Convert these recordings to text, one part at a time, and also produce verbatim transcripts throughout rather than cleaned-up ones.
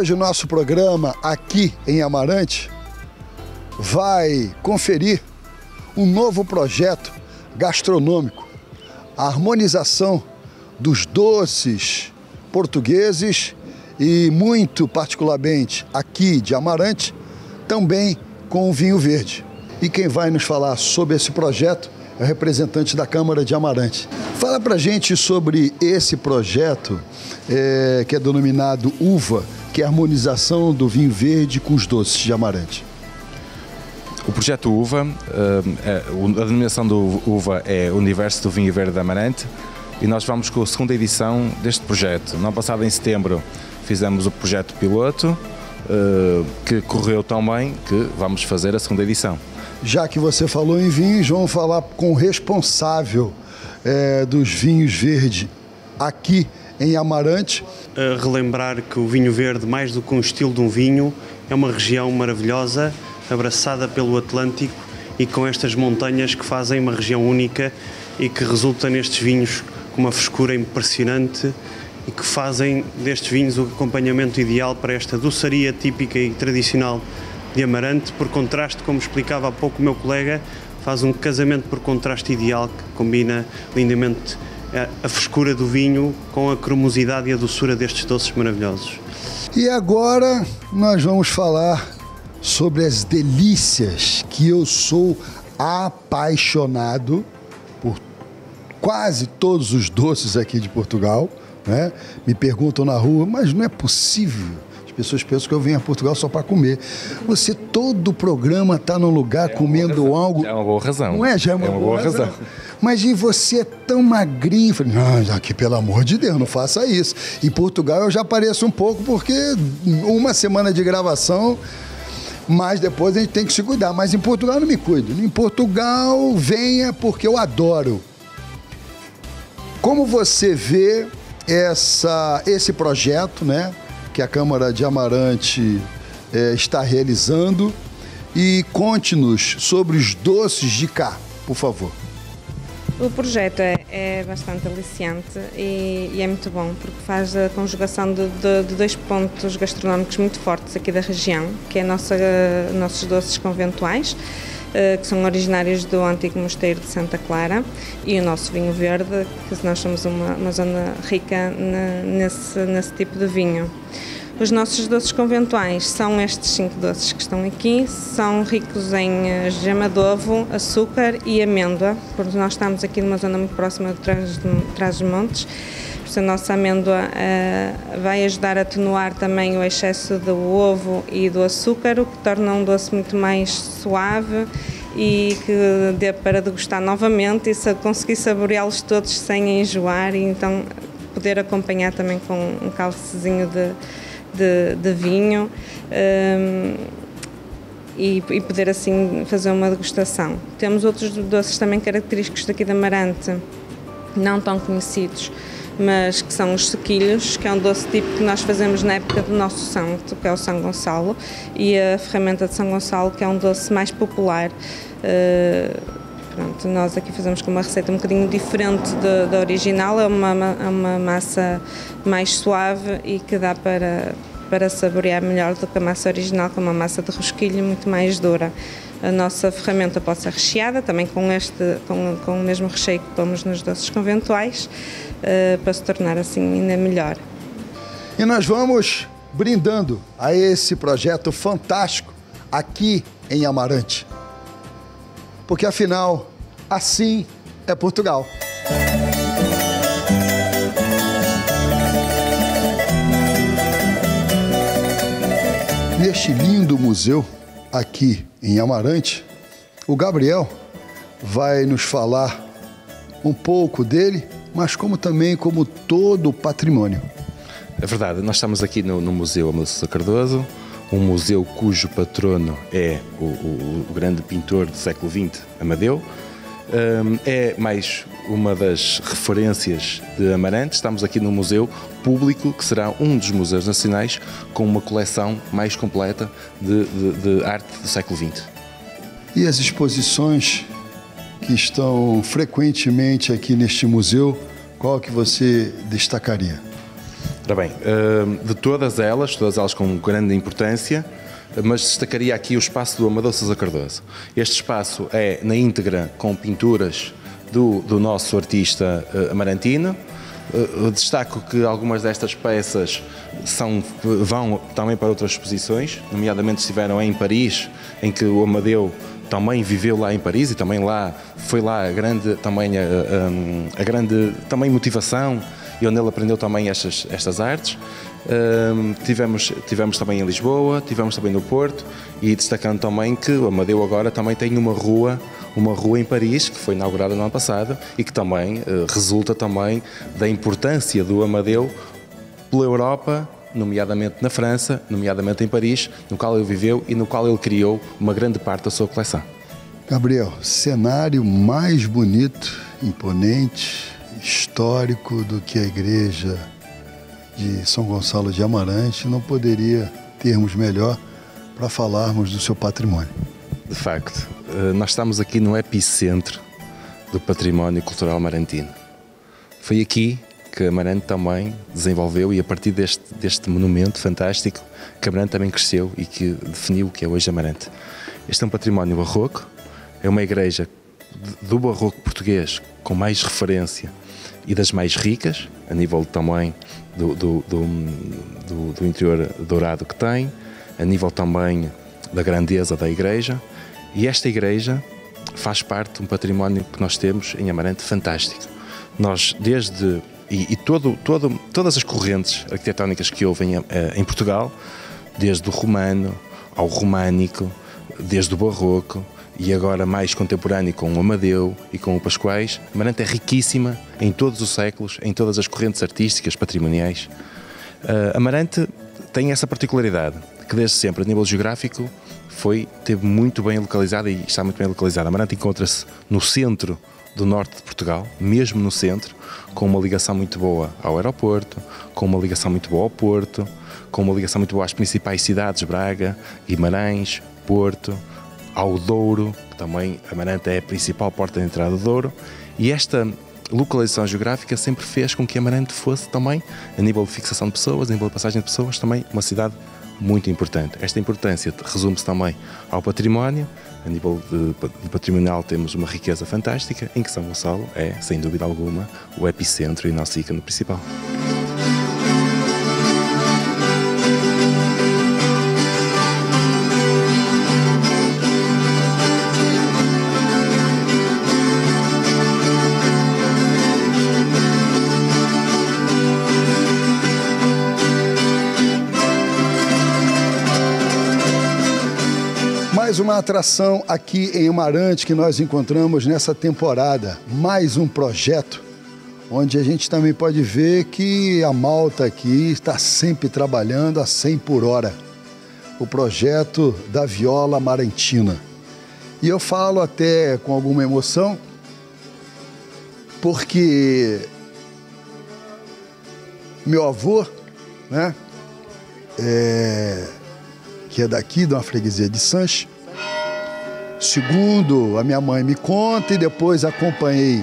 hoje o nosso programa aqui em Amarante vai conferir um novo projeto gastronômico, a harmonização dos doces portugueses e muito particularmente aqui de Amarante, também com o vinho verde. E quem vai nos falar sobre esse projeto é o representante da Câmara de Amarante. Fala pra gente sobre esse projeto é, que é denominado UVA, que é a harmonização do vinho verde com os doces de Amarante. O projeto UVA, a denominação do UVA é Universo do Vinho Verde de Amarante, e nós vamos com a segunda edição deste projeto. No ano passado, em setembro, fizemos o projeto piloto, que correu tão bem que vamos fazer a segunda edição. Já que você falou em vinhos, vamos falar com o responsável é, dos vinhos verdes aqui em Amarante. A relembrar que o vinho verde, mais do que um estilo de um vinho, é uma região maravilhosa, abraçada pelo Atlântico e com estas montanhas que fazem uma região única e que resulta nestes vinhos com uma frescura impressionante e que fazem destes vinhos o acompanhamento ideal para esta doçaria típica e tradicional de Amarante. Por contraste, como explicava há pouco o meu colega, faz um casamento por contraste ideal que combina lindamente a frescura do vinho com a cremosidade e a doçura destes doces maravilhosos. E agora nós vamos falar sobre as delícias que eu sou apaixonado por quase todos os doces aqui de Portugal, né? Me perguntam na rua, mas não é possível. As pessoas pensam que eu venho a Portugal só para comer. Você, todo o programa está num lugar é comendo algo... É uma boa razão. Não é? Já é uma, é uma boa, boa razão. razão. Mas e você é tão magrinho? Eu falei, não, aqui, pelo amor de Deus, não faça isso. Em Portugal eu já apareço um pouco, porque uma semana de gravação, mas depois a gente tem que se cuidar. Mas em Portugal eu não me cuido. Em Portugal, venha, porque eu adoro. Como você vê essa, esse projeto, né, que a Câmara de Amarante é, está realizando, e conte-nos sobre os doces de cá, por favor. O projeto é, é bastante aliciante e, e é muito bom, porque faz a conjugação de, de, de dois pontos gastronómicos muito fortes aqui da região, que é a nossa, nossos doces conventuais, que são originários do antigo mosteiro de Santa Clara, e o nosso vinho verde, que nós somos uma, uma zona rica na, nesse, nesse tipo de vinho. Os nossos doces conventuais são estes cinco doces que estão aqui, são ricos em gema de ovo, açúcar e amêndoa, porque nós estamos aqui numa zona muito próxima de Trás-os-Montes. A nossa amêndoa uh, vai ajudar a atenuar também o excesso do ovo e do açúcar, o que torna um doce muito mais suave e que dê para degustar novamente e se conseguir saboreá-los todos sem enjoar, e então poder acompanhar também com um cálicezinho de, de, de vinho um, e, e poder assim fazer uma degustação. Temos outros doces também característicos daqui de Amarante, não tão conhecidos, mas que são os sequilhos, que é um doce típico que nós fazemos na época do nosso santo, que é o São Gonçalo, e a ferramenta de São Gonçalo, que é um doce mais popular. Uh, pronto, nós aqui fazemos com uma receita um bocadinho diferente da original, é uma, é uma massa mais suave e que dá para, para saborear melhor do que a massa original, que é uma massa de rosquilho muito mais dura. A nossa ferramenta pode ser recheada, também com, este, com, com o mesmo recheio que pomos nos doces conventuais, uh, para se tornar assim ainda melhor. E nós vamos brindando a esse projeto fantástico aqui em Amarante. Porque afinal, assim é Portugal. Neste lindo museu aqui em Amarante, o Gabriel vai nos falar um pouco dele, mas como também como todo o patrimônio. É verdade, nós estamos aqui no, no Museu Amadeu de Sousa Cardoso, um museu cujo patrono é o, o, o grande pintor do século vinte, Amadeu. Um, é mais uma das referências de Amarante. Estamos aqui no museu público, que será um dos museus nacionais com uma coleção mais completa de, de, de arte do século vinte. E as exposições que estão frequentemente aqui neste museu, qual que você destacaria? Ora bem, de todas elas, todas elas com grande importância, mas destacaria aqui o espaço do Amadeu Sousa Cardoso. Este espaço é na íntegra com pinturas do, do nosso artista amarantino. Destaco que algumas destas peças são, vão também para outras exposições, nomeadamente estiveram em Paris, em que o Amadeu também viveu lá em Paris e também lá foi lá a grande, também a, a, a grande também motivação e onde ele aprendeu também estas, estas artes. Uh, tivemos, tivemos também em Lisboa, tivemos também no Porto e destacando também que o Amadeu agora também tem uma rua, uma rua em Paris que foi inaugurada no ano passado e que também uh, resulta também da importância do Amadeu pela Europa, nomeadamente na França, nomeadamente em Paris, no qual ele viveu e no qual ele criou uma grande parte da sua coleção. Gabriel, cenário mais bonito, imponente, histórico do que a igreja de São Gonçalo de Amarante, não poderia termos melhor para falarmos do seu patrimônio. De facto, nós estamos aqui no epicentro do património cultural amarantino. Foi aqui que Amarante também desenvolveu e a partir deste, deste monumento fantástico que Amarante também cresceu e que definiu o que é hoje Amarante. Este é um património barroco, é uma igreja do barroco português com mais referência e das mais ricas, a nível também do, do, do, do, do interior dourado que tem, a nível também da grandeza da igreja, e esta igreja faz parte de um património que nós temos em Amarante fantástico. Nós, desde, e, e todo, todo, todas as correntes arquitetónicas que houve em, em Portugal, desde o romano ao românico, desde o barroco, e agora mais contemporâneo com o Amadeu e com o Pascoais, Amarante é riquíssima em todos os séculos, em todas as correntes artísticas, patrimoniais. Uh, Amarante tem essa particularidade, que desde sempre, a nível geográfico, foi, teve muito bem localizada e está muito bem localizada. Amarante encontra-se no centro do norte de Portugal, mesmo no centro, com uma ligação muito boa ao aeroporto, com uma ligação muito boa ao Porto, com uma ligação muito boa às principais cidades, Braga, Guimarães, Porto, ao Douro, que também Amarante é a principal porta de entrada do Douro, e esta localização geográfica sempre fez com que Amarante fosse também, a nível de fixação de pessoas, a nível de passagem de pessoas, também uma cidade muito importante. Esta importância resume-se também ao património. A nível de, de patrimonial temos uma riqueza fantástica, em que São Gonçalo é, sem dúvida alguma, o epicentro e o nosso ícone principal. Mais uma atração aqui em Amarante que nós encontramos nessa temporada. Mais um projeto onde a gente também pode ver que a malta aqui está sempre trabalhando a cem por hora. O projeto da viola amarantina. E eu falo até com alguma emoção porque meu avô, né, é, que é daqui, de uma freguesia de Sanches, segundo a minha mãe me conta, e depois acompanhei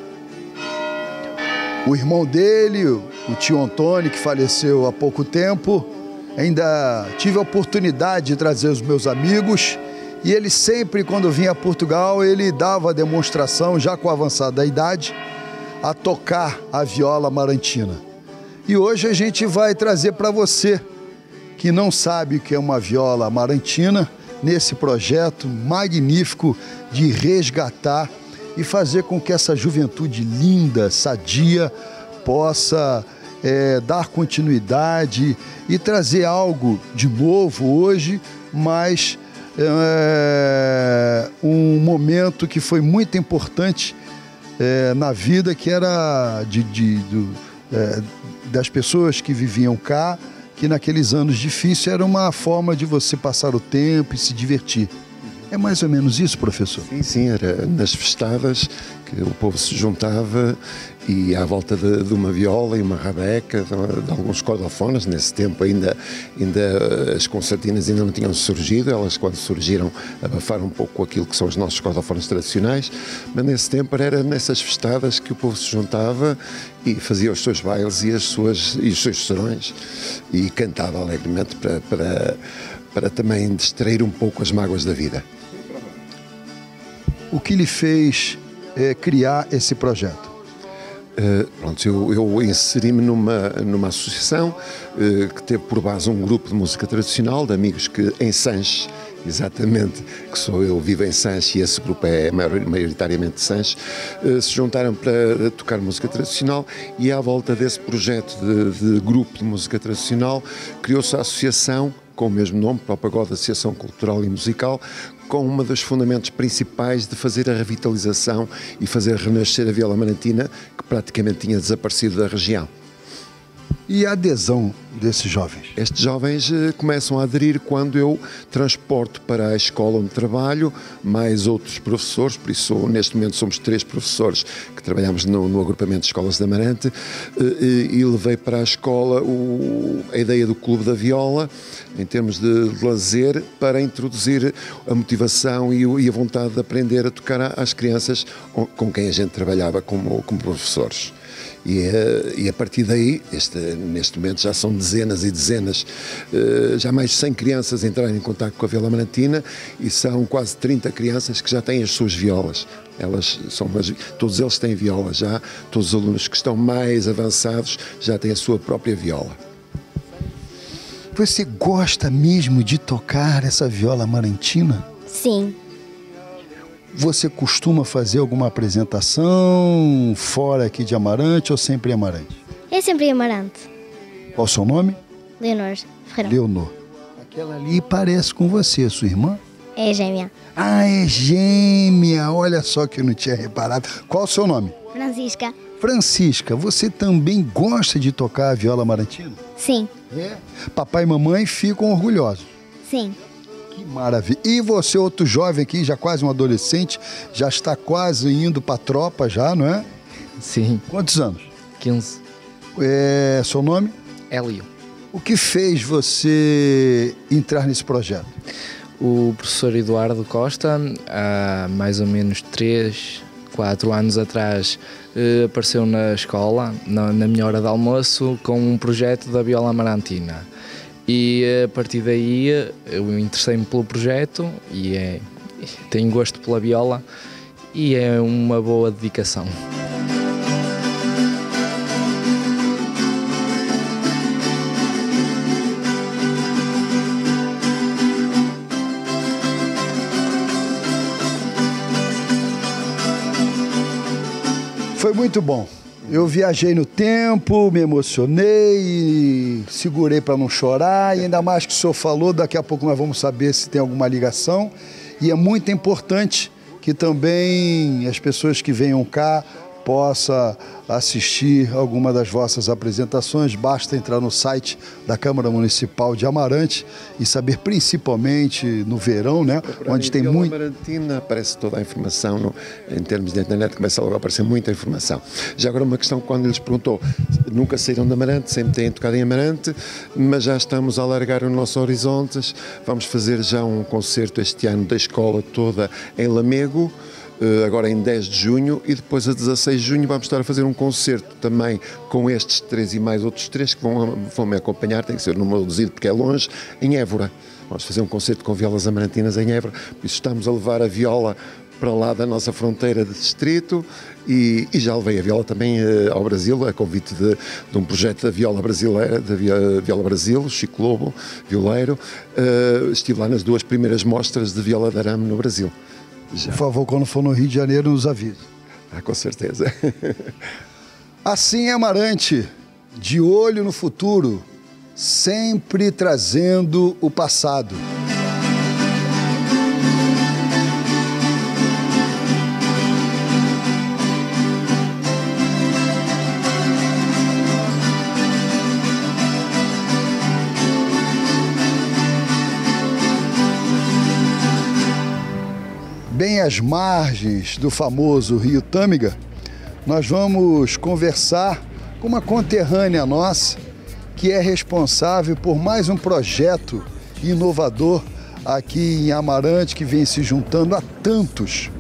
o irmão dele, o tio Antônio, que faleceu há pouco tempo. Ainda tive a oportunidade de trazer os meus amigos, e ele sempre, quando vinha a Portugal, ele dava a demonstração, já com a avançada idade, a tocar a viola amarantina. E hoje a gente vai trazer para você, que não sabe o que é uma viola amarantina, nesse projeto magnífico de resgatar e fazer com que essa juventude linda, sadia, possa é, dar continuidade e trazer algo de novo hoje, mas é, um momento que foi muito importante é, na vida, que era de, de, do, é, das pessoas que viviam cá, que naqueles anos difíceis era uma forma de você passar o tempo e se divertir. É mais ou menos isso, professor? Sim, sim, era nas festadas que o povo se juntava e à volta de, de uma viola e uma rabeca, de, de alguns cordofones. Nesse tempo ainda, ainda as concertinas ainda não tinham surgido, elas quando surgiram abafaram um pouco aquilo que são os nossos cordofones tradicionais, mas nesse tempo era nessas festadas que o povo se juntava e fazia os seus bailes e, as suas, e os seus serões e cantava alegremente para, para, para também distrair um pouco as mágoas da vida. O que lhe fez é, criar esse projeto? Uh, pronto, eu, eu inseri-me numa, numa associação uh, que teve por base um grupo de música tradicional, de amigos que em Sanches, exatamente, que sou eu, vivo em Sanches e esse grupo é maioritariamente de Sanches, uh, se juntaram para tocar música tradicional e à volta desse projeto de, de grupo de música tradicional criou-se a associação com o mesmo nome, para o Pagode Associação Cultural e Musical, com um dos fundamentos principais de fazer a revitalização e fazer renascer a viola amarantina, que praticamente tinha desaparecido da região. E a adesão desses jovens? Estes jovens eh, começam a aderir quando eu transporto para a escola onde trabalho mais outros professores, por isso neste momento somos três professores que trabalhamos no, no agrupamento de escolas de Amarante, eh, e, e levei para a escola o, a ideia do Clube da Viola, em termos de, de lazer, para introduzir a motivação e, e a vontade de aprender a tocar às crianças com quem a gente trabalhava como, como professores. E, e a partir daí, este, neste momento já são dezenas e dezenas, já mais de cem crianças entraram em contato com a viola amarantina e são quase trinta crianças que já têm as suas violas. Elas são umas, todos eles têm viola já, todos os alunos que estão mais avançados já têm a sua própria viola. Você gosta mesmo de tocar essa viola amarantina? Sim. Você costuma fazer alguma apresentação fora aqui de Amarante ou sempre em Amarante? É sempre em Amarante. Qual o seu nome? Leonor Ferreira. Leonor. Aquela ali parece com você, sua irmã? É gêmea. Ah, é gêmea. Olha só que eu não tinha reparado. Qual o seu nome? Francisca. Francisca, você também gosta de tocar a viola amarantina? Sim. É? Papai e mamãe ficam orgulhosos. Sim. Que maravilha. E você, outro jovem aqui, já quase um adolescente, já está quase indo para a tropa já, não é? Sim. Quantos anos? quinze. É, seu nome? Hélio. O que fez você entrar nesse projeto? O professor Eduardo Costa, há mais ou menos três, quatro anos atrás, eh, apareceu na escola, na, na minha hora de almoço, com um projeto da viola amarantina. E a partir daí eu interessei-me pelo projeto e é, tenho gosto pela viola e é uma boa dedicação. Foi muito bom. Eu viajei no tempo, me emocionei, segurei para não chorar, e ainda mais que o senhor falou, daqui a pouco nós vamos saber se tem alguma ligação. E é muito importante que também as pessoas que venham cá possam assistir alguma das vossas apresentações. Basta entrar no site da Câmara Municipal de Amarante e saber, principalmente no verão, né, onde tem muito... Amarantina aparece toda a informação, no, em termos de internet, começa logo a aparecer muita informação. Já agora uma questão, quando lhes perguntou, nunca saíram de Amarante, sempre têm tocado em Amarante, mas já estamos a alargar os nossos horizontes, vamos fazer já um concerto este ano da escola toda em Lamego, agora em dez de junho, e depois a dezasseis de junho vamos estar a fazer um concerto também com estes três e mais outros três que vão, vão me acompanhar, tem que ser um número reduzido porque é longe, em Évora. Vamos fazer um concerto com violas amarantinas em Évora, por isso estamos a levar a viola para lá da nossa fronteira de distrito e, e já levei a viola também uh, ao Brasil, a convite de, de um projeto da Viola Brasileira, da Viola, Viola Brasil, Chico Lobo, violeiro. Uh, estive lá nas duas primeiras mostras de viola de arame no Brasil. Já. Por favor, quando for no Rio de Janeiro, nos avise. Ah, com certeza. Assim é Amarante, de olho no futuro, sempre trazendo o passado. Bem bem às margens do famoso Rio Tâmega, nós vamos conversar com uma conterrânea nossa que é responsável por mais um projeto inovador aqui em Amarante, que vem se juntando a tantos.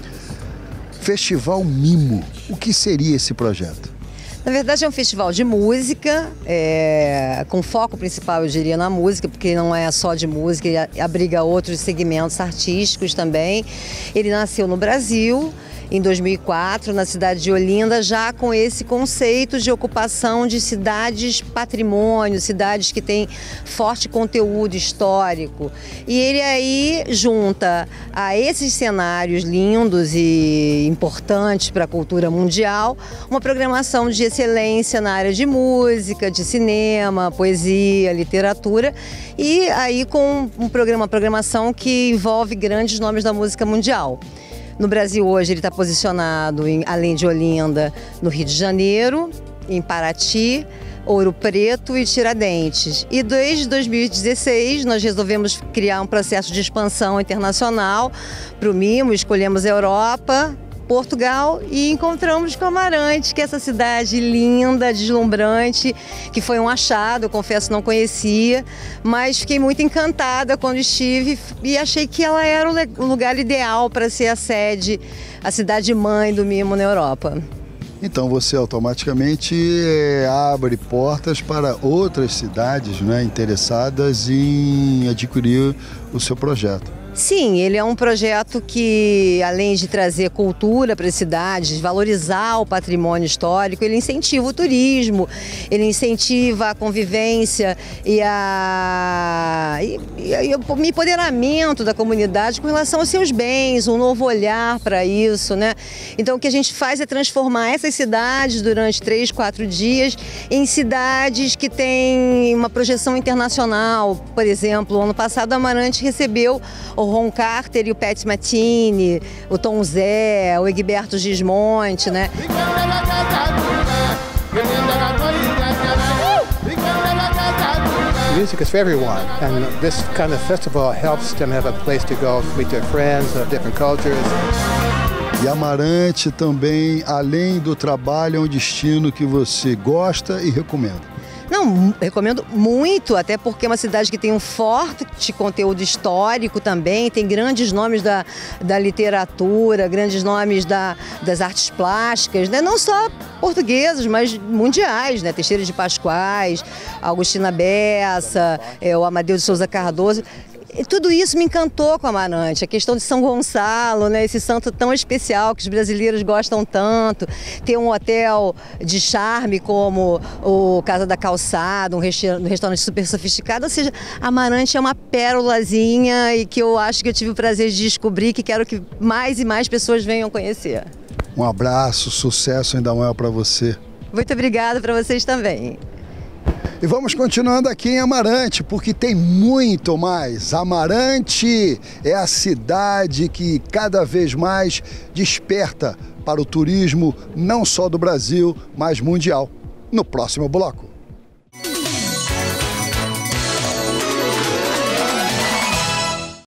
Festival Mimo. O que seria esse projeto? Na verdade é um festival de música, é, com foco principal, eu diria, na música, porque não é só de música, ele abriga outros segmentos artísticos também. Ele nasceu no Brasil, em dois mil e quatro, na cidade de Olinda, já com esse conceito de ocupação de cidades patrimônio, cidades que têm forte conteúdo histórico. E ele aí junta a esses cenários lindos e importantes para a cultura mundial, uma programação de excelência na área de música, de cinema, poesia, literatura, e aí com um programa, uma programação que envolve grandes nomes da música mundial. No Brasil hoje ele está posicionado, em, além de Olinda, no Rio de Janeiro, em Paraty, Ouro Preto e Tiradentes. E desde dois mil e dezesseis nós resolvemos criar um processo de expansão internacional para o Mimo, escolhemos a Europa, Portugal e encontramos com Amarante, que é essa cidade linda, deslumbrante, que foi um achado, eu confesso não conhecia, mas fiquei muito encantada quando estive e achei que ela era o lugar ideal para ser a sede, a cidade-mãe do Mimo na Europa. Então você automaticamente é, abre portas para outras cidades, né, interessadas em adquirir o seu projeto. Sim, ele é um projeto que, além de trazer cultura para as cidades, valorizar o patrimônio histórico, ele incentiva o turismo, ele incentiva a convivência e, a, e, e, e o empoderamento da comunidade com relação aos seus bens, um novo olhar para isso, né? Então o que a gente faz é transformar essas cidades durante três, quatro dias em cidades que têm uma projeção internacional. Por exemplo, ano passado Amarante recebeu o Ron Carter e o Pat Matini, o Tom Zé, o Egberto Gismonti, né? Music is for everyone, and this kind of festival helps them have a place to go, meet their friends of different cultures. E Amarante também, além do trabalho, é um destino que você gosta e recomenda. Não, recomendo muito, até porque é uma cidade que tem um forte conteúdo histórico também, tem grandes nomes da, da literatura, grandes nomes da, das artes plásticas, né? Não só portugueses, mas mundiais, né? Teixeira de Pascoais, Agostina Bessa, é, o Amadeu de Souza Cardoso. Tudo isso me encantou com Amarante, a questão de São Gonçalo, né, esse santo tão especial que os brasileiros gostam tanto, ter um hotel de charme como o Casa da Calçada, um restaurante super sofisticado, ou seja, Amarante é uma pérolazinha e que eu acho que eu tive o prazer de descobrir, que quero que mais e mais pessoas venham conhecer. Um abraço, sucesso ainda maior para você. Muito obrigada para vocês também. E vamos continuando aqui em Amarante, porque tem muito mais. Amarante é a cidade que cada vez mais desperta para o turismo, não só do Brasil, mas mundial. No próximo bloco.